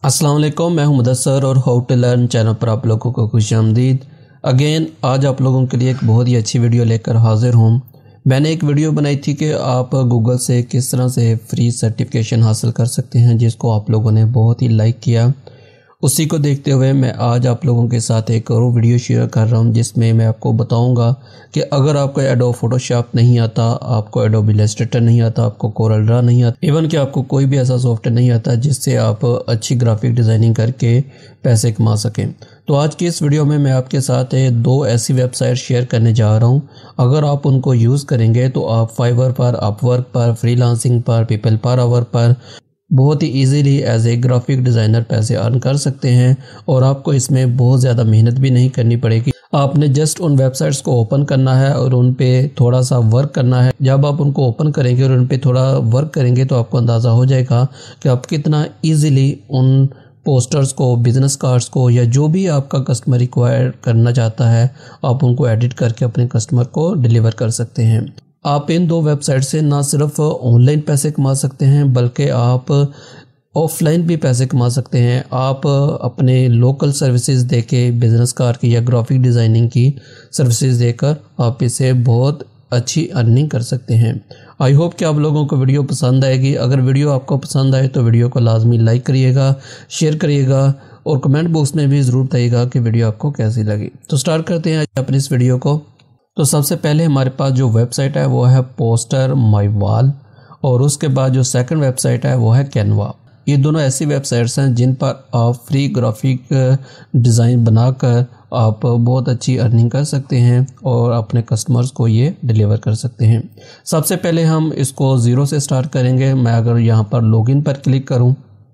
अस्सलाम वालेकुम, मैं हूं मुदसर और हाउ टू लर्न चैनल पर आप लोगों को खुशामदीद। अगेन आज आप लोगों के लिए एक बहुत ही अच्छी वीडियो लेकर हाजिर हूं। मैंने एक वीडियो बनाई थी कि आप गूगल से किस तरह से फ्री सर्टिफिकेशन हासिल कर सकते हैं, जिसको आप लोगों ने बहुत ही लाइक किया। उसी को देखते हुए मैं आज आप लोगों के साथ एक और वीडियो शेयर कर रहा हूं, जिसमें मैं आपको बताऊंगा कि अगर आपको एडोब फोटोशॉप नहीं आता, आपको एडोब इलस्ट्रेटर नहीं आता, आपको कोरल ड्रा नहीं आता, इवन कि आपको कोई भी ऐसा सॉफ्टवेयर नहीं आता जिससे आप अच्छी ग्राफिक डिज़ाइनिंग करके पैसे कमा सकें, तो आज की इस वीडियो में मैं आपके साथ दो ऐसी वेबसाइट शेयर करने जा रहा हूं। अगर आप उनको यूज़ करेंगे तो आप फाइवर पर, अपवर्क पर, फ्रीलांसिंग पर, पीपल पर आवर पर बहुत ही easily as a graphic designer पैसे अर्न कर सकते हैं और आपको इसमें बहुत ज़्यादा मेहनत भी नहीं करनी पड़ेगी। आपने जस्ट उन वेबसाइट्स को ओपन करना है और उन पे थोड़ा सा वर्क करना है। जब आप उनको ओपन करेंगे और उन पे थोड़ा वर्क करेंगे तो आपको अंदाज़ा हो जाएगा कि आप कितना ईज़िली उन पोस्टर्स को, बिज़नेस कार्ड्स को, या जो भी आपका कस्टमर रिक्वायर करना चाहता है, आप उनको एडिट करके अपने कस्टमर को डिलीवर कर सकते हैं। आप इन दो वेबसाइट से ना सिर्फ ऑनलाइन पैसे कमा सकते हैं बल्कि आप ऑफलाइन भी पैसे कमा सकते हैं। आप अपने लोकल सर्विसेज देके, बिजनेस कार्ड की या ग्राफिक डिज़ाइनिंग की सर्विसेज देकर आप इसे बहुत अच्छी अर्निंग कर सकते हैं। आई होप कि आप लोगों को वीडियो पसंद आएगी। अगर वीडियो आपको पसंद आए तो वीडियो को लाजमी लाइक करिएगा, शेयर करिएगा और कमेंट बॉक्स में भी ज़रूर बताइएगा कि वीडियो आपको कैसी लगी। तो स्टार्ट करते हैं अपनी इस वीडियो को। तो सबसे पहले हमारे पास जो वेबसाइट है वो है पोस्टर माई वॉल, और उसके बाद जो सेकंड वेबसाइट है वो है कैनवा। ये दोनों ऐसी वेबसाइट्स हैं जिन पर आप फ्री ग्राफिक डिज़ाइन बनाकर आप बहुत अच्छी अर्निंग कर सकते हैं और अपने कस्टमर्स को ये डिलीवर कर सकते हैं। सबसे पहले हम इसको ज़ीरो से स्टार्ट करेंगे। मैं अगर यहाँ पर लॉगिन पर क्लिक करूँ,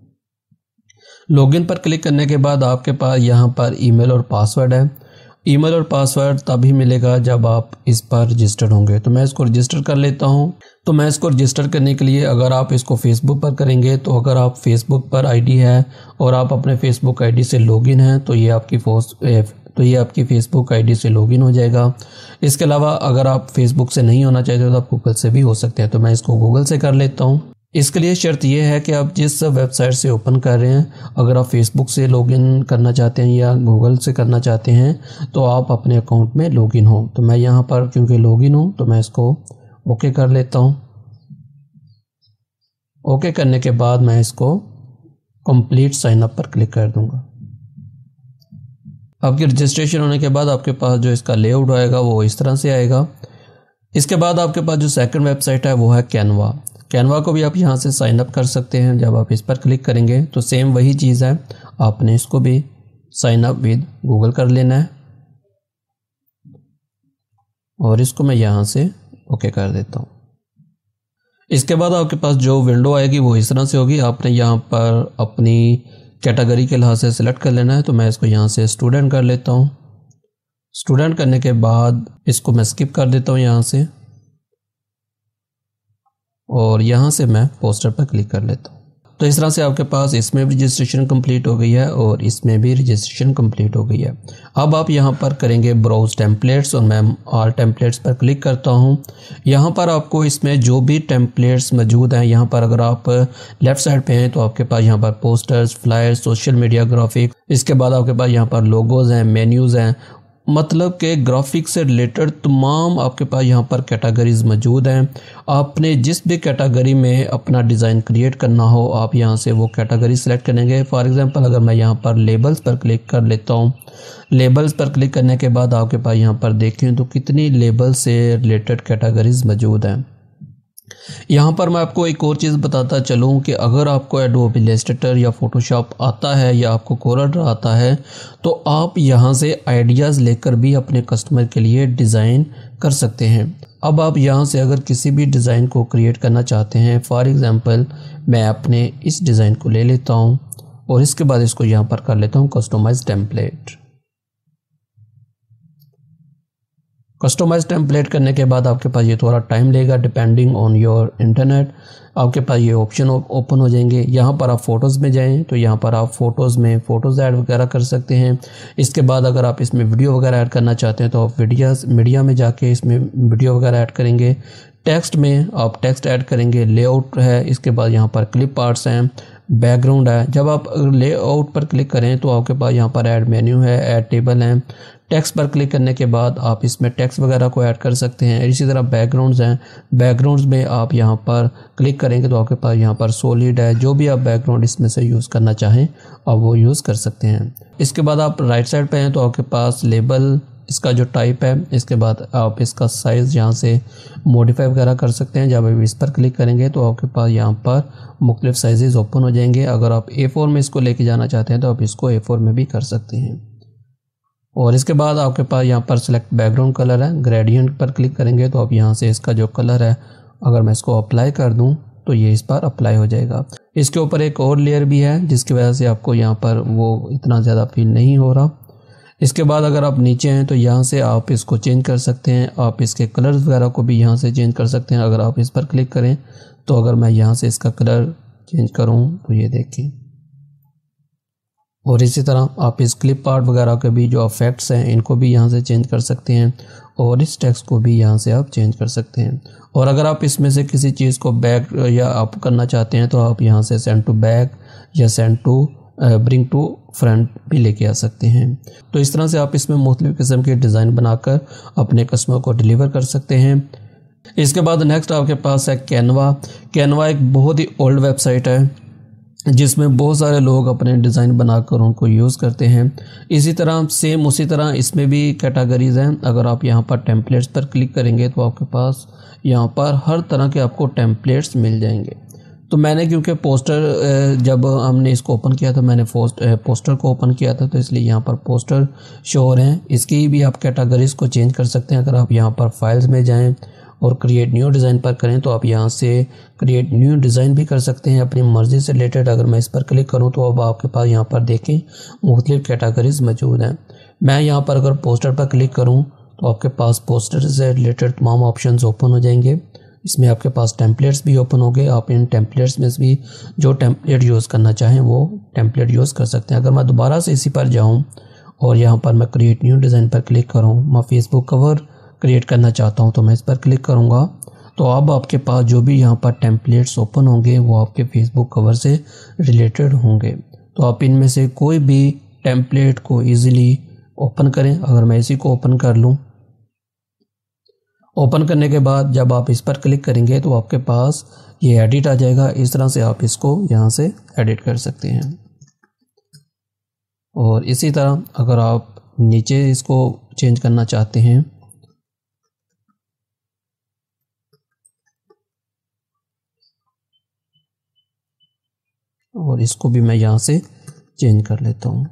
लॉगिन पर क्लिक करने के बाद आपके पास यहाँ पर ईमेल और पासवर्ड है। ईमेल और पासवर्ड तभी मिलेगा जब आप इस पर रजिस्टर्ड होंगे। तो मैं इसको रजिस्टर कर लेता हूं। तो मैं इसको रजिस्टर करने के लिए अगर आप इसको फेसबुक पर करेंगे, तो अगर आप फेसबुक पर आईडी है और आप अपने फेसबुक आईडी से लॉगिन हैं तो ये आपकी फेसबुक आईडी से लॉगिन हो जाएगा। इसके अलावा अगर आप फेसबुक से नहीं होना चाहते तो आप गूगल से भी हो सकते हैं। तो मैं इसको गूगल से कर लेता हूँ। इसके लिए शर्त यह है कि आप जिस वेबसाइट से ओपन कर रहे हैं, अगर आप फेसबुक से लॉगिन करना चाहते हैं या गूगल से करना चाहते हैं तो आप अपने अकाउंट में लॉगिन हो। तो मैं यहाँ पर क्योंकि लॉगिन हूँ तो मैं इसको ओके कर लेता हूँ। ओके करने के बाद मैं इसको कंप्लीट साइन अप पर क्लिक कर दूँगा। आपकी रजिस्ट्रेशन होने के बाद आपके पास जो इसका लेआउट आएगा वो इस तरह से आएगा। इसके बाद आपके पास जो सेकंड वेबसाइट है वो है कैनवा। कैनवा को भी आप यहाँ से साइन अप कर सकते हैं। जब आप इस पर क्लिक करेंगे तो सेम वही चीज़ है, आपने इसको भी साइन अप विद गूगल कर लेना है और इसको मैं यहाँ से ओके कर देता हूँ। इसके बाद आपके पास जो विंडो आएगी वो इस तरह से होगी। आपने यहाँ पर अपनी कैटेगरी के लिहाज से सिलेक्ट कर लेना है। तो मैं इसको यहाँ से स्टूडेंट कर लेता हूँ। स्टूडेंट करने के बाद इसको मैं स्किप कर देता हूँ यहाँ से, और यहाँ से मैं पोस्टर पर क्लिक कर लेता हूँ। तो इस तरह से आपके पास इसमें भी रजिस्ट्रेशन कंप्लीट हो गई है और इसमें भी रजिस्ट्रेशन कंप्लीट हो गई है। अब आप यहाँ पर करेंगे ब्राउज टेम्पलेट्स और मैं ऑल टेम्पलेट्स पर क्लिक करता हूँ। यहाँ पर आपको इसमें जो भी टेम्पलेट्स मौजूद हैं, यहाँ पर अगर आप लेफ़्ट साइड पे हैं तो आपके पास यहाँ पर posters, flyers, social media graphic, इसके बाद आपके पास यहाँ पर लोगोज़ हैं, मेन्यूज़ हैं, मतलब कि ग्राफिक से रिलेटेड तमाम आपके पास यहाँ पर कैटेगरीज़ मौजूद हैं। आपने जिस भी कैटेगरी में अपना डिज़ाइन क्रिएट करना हो, आप यहाँ से वो कैटेगरी सेलेक्ट करेंगे। फॉर एग्जांपल अगर मैं यहाँ पर लेबल्स पर क्लिक कर लेता हूँ, लेबल्स पर क्लिक करने के बाद आपके पास यहाँ पर देखें तो कितनी लेबल से रिलेटेड कैटेगरीज़ मौजूद हैं। यहाँ पर मैं आपको एक और चीज़ बताता चलूँ कि अगर आपको एडोब इलस्ट्रेटर या फोटोशॉप आता है या आपको कोरल ड्रा आता है तो आप यहाँ से आइडियाज़ लेकर भी अपने कस्टमर के लिए डिज़ाइन कर सकते हैं। अब आप यहाँ से अगर किसी भी डिज़ाइन को क्रिएट करना चाहते हैं, फॉर एग्ज़ाम्पल मैं अपने इस डिज़ाइन को ले लेता हूँ और इसके बाद इसको यहाँ पर कर लेता हूँ कस्टमाइज टेम्पलेट। कस्टमाइज टेम्पलेट करने के बाद आपके पास ये थोड़ा टाइम लेगा डिपेंडिंग ऑन योर इंटरनेट। आपके पास ये ऑप्शन ओपन हो जाएंगे। यहाँ पर आप फ़ोटोज़ में जाएं तो यहाँ पर आप फ़ोटोज़ में फ़ोटोज़ ऐड वगैरह कर सकते हैं। इसके बाद अगर आप इसमें वीडियो वगैरह ऐड करना चाहते हैं तो आप मीडिया में जाके इसमें वीडियो वगैरह ऐड करेंगे। टेक्स्ट में आप टेक्स्ट ऐड करेंगे, लेआउट है, इसके बाद यहाँ पर क्लिप आर्ट्स हैं, बैकग्राउंड है। जब आप लेआउट पर क्लिक करें तो आपके पास यहाँ पर ऐड मेन्यू है, ऐड टेबल है। टेक्स्ट पर क्लिक करने के बाद आप इसमें टेक्स्ट वगैरह को ऐड कर सकते हैं। इसी तरह बैकग्राउंड्स हैं, बैकग्राउंड्स में आप यहाँ पर क्लिक करेंगे तो आपके पास यहाँ पर सॉलिड है। जो भी आप बैकग्राउंड इसमें से यूज़ करना चाहें आप वो यूज़ कर सकते हैं। इसके बाद आप राइट साइड पे हैं तो आपके पास लेबल, इसका जो टाइप है, इसके बाद आप इसका साइज़ यहाँ से मॉडिफाई वगैरह कर सकते हैं। जब आप इस पर क्लिक करेंगे तो आपके पास यहाँ पर मुख्तलिफ साइजेस ओपन हो जाएंगे। अगर आप A4 में इसको लेके जाना चाहते हैं तो आप इसको A4 में भी कर सकते हैं। और इसके बाद आपके पास यहाँ पर सिलेक्ट बैकग्राउंड कलर है, ग्रेडियंट पर क्लिक करेंगे तो आप यहाँ से इसका जो कलर है अगर मैं इसको अप्लाई कर दूँ तो ये इस पर अप्लाई हो जाएगा। इसके ऊपर एक और लेयर भी है जिसकी वजह से आपको यहाँ पर वो इतना ज़्यादा फील नहीं हो रहा। इसके बाद अगर आप नीचे हैं तो यहाँ से आप इसको चेंज कर सकते हैं। आप इसके कलर्स वगैरह को भी यहाँ से चेंज कर सकते हैं। अगर आप इस पर क्लिक करें तो अगर मैं यहाँ से इसका कलर चेंज करूँ तो ये देखें। और इसी तरह आप इस क्लिप आर्ट वगैरह के भी जो इफेक्ट्स हैं इनको भी यहाँ से चेंज कर सकते हैं और इस टेक्स्ट को भी यहाँ से आप चेंज कर सकते हैं। और अगर आप इसमें से किसी चीज़ को बैक या अप करना चाहते हैं तो आप यहाँ से सेंड टू बैक या send to bring to front भी लेके आ सकते हैं। तो इस तरह से आप इसमें मुख्तलिफ किस्म के डिज़ाइन बनाकर अपने कस्टमर को डिलीवर कर सकते हैं। इसके बाद नेक्स्ट आपके पास है कैनवा। कैनवा एक बहुत ही ओल्ड वेबसाइट है जिसमें बहुत सारे लोग अपने डिज़ाइन बनाकर उनको यूज़ करते हैं। इसी तरह सेम उसी तरह इसमें भी कैटेगरीज़ हैं। अगर आप यहाँ पर टेम्पलेट्स पर क्लिक करेंगे तो आपके पास यहाँ पर हर तरह के आपको टेम्पलेट्स मिल जाएंगे। तो मैंने क्योंकि पोस्टर जब हमने इसको ओपन किया था मैंने पोस्टर को ओपन किया था तो इसलिए यहाँ पर पोस्टर शो हो रहे हैं। इसकी भी आप कैटेगरीज़ को चेंज कर सकते हैं। अगर आप यहाँ पर फाइल्स में जाएं और क्रिएट न्यू डिज़ाइन पर करें तो आप यहाँ से क्रिएट न्यू डिज़ाइन भी कर सकते हैं अपनी मर्ज़ी से रिलेटेड। अगर मैं इस पर क्लिक करूँ तो अब आपके पास यहाँ पर देखें मुख्तलिफ कैटेगरीज़ मौजूद हैं। मैं यहाँ पर अगर पोस्टर पर क्लिक करूँ तो आपके पास पोस्टर से रिलेटेड तमाम ऑप्शंस ओपन हो जाएंगे। इसमें आपके पास टेम्पलेट्स भी ओपन होंगे। आप इन टेम्पलेट्स में भी जो टेम्पलेट यूज़ करना चाहें वो टेम्पलेट यूज़ कर सकते हैं। अगर मैं दोबारा से इसी पर जाऊं और यहाँ पर मैं क्रिएट न्यू डिज़ाइन पर क्लिक करूं, मैं फेसबुक कवर क्रिएट करना चाहता हूं तो मैं इस पर क्लिक करूंगा तो अब आपके पास जो भी यहाँ पर टेम्पलेट्स ओपन होंगे वो आपके फेसबुक कवर से रिलेटेड होंगे। तो आप इनमें से कोई भी टेम्पलेट को ईज़िली ओपन करें। अगर मैं इसी को ओपन कर लूँ, ओपन करने के बाद जब आप इस पर क्लिक करेंगे तो आपके पास ये एडिट आ जाएगा। इस तरह से आप इसको यहाँ से एडिट कर सकते हैं। और इसी तरह अगर आप नीचे इसको चेंज करना चाहते हैं और इसको भी मैं यहाँ से चेंज कर लेता हूँ,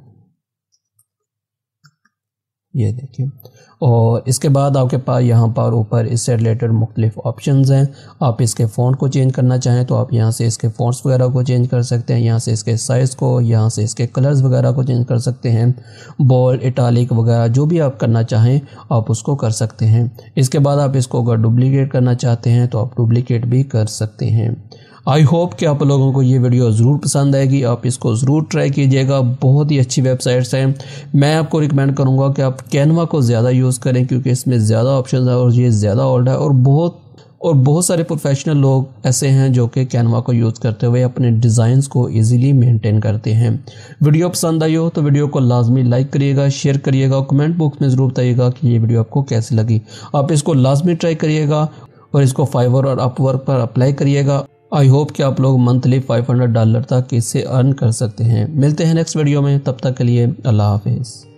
ये देखिए। और इसके बाद आपके पास यहाँ पर ऊपर इससे रिलेटेड मुख्तलिफ ऑप्शंस हैं। आप इसके फ़ॉन्ट को चेंज करना चाहें तो आप यहाँ से इसके फ़ॉन्ट्स वगैरह को चेंज कर सकते हैं। यहाँ से इसके साइज़ को, यहाँ से इसके कलर्स वगैरह को चेंज कर सकते हैं। बोल्ड, इटालिक वगैरह जो भी आप करना चाहें आप उसको कर सकते हैं। इसके बाद आप इसको अगर डुप्लीकेट करना चाहते हैं तो आप डुप्लीकेट भी कर सकते हैं। आई होप कि आप लोगों को ये वीडियो ज़रूर पसंद आएगी। आप इसको ज़रूर ट्राई कीजिएगा। बहुत ही अच्छी वेबसाइट्स हैं। मैं आपको रिकमेंड करूँगा कि आप कैनवा को ज़्यादा यूज़ करें क्योंकि इसमें ज़्यादा ऑप्शन है और ये ज़्यादा ओल्ड है। और बहुत सारे प्रोफेशनल लोग ऐसे हैं जो कि कैनवा को यूज़ करते हुए अपने डिज़ाइंस को इजीली मेंटेन करते हैं। वीडियो पसंद आई हो तो वीडियो को लाजमी लाइक करिएगा, शेयर करिएगा, कमेंट बॉक्स में ज़रूर बताइएगा कि ये वीडियो आपको कैसी लगी। आप इसको लाजमी ट्राई करिएगा और इसको फाइवर और अपवर्क पर अप्लाई करिएगा। आई होप कि आप लोग मंथली $500 तक इससे अर्न कर सकते हैं। मिलते हैं नेक्स्ट वीडियो में, तब तक के लिए अल्लाह हाफिज़।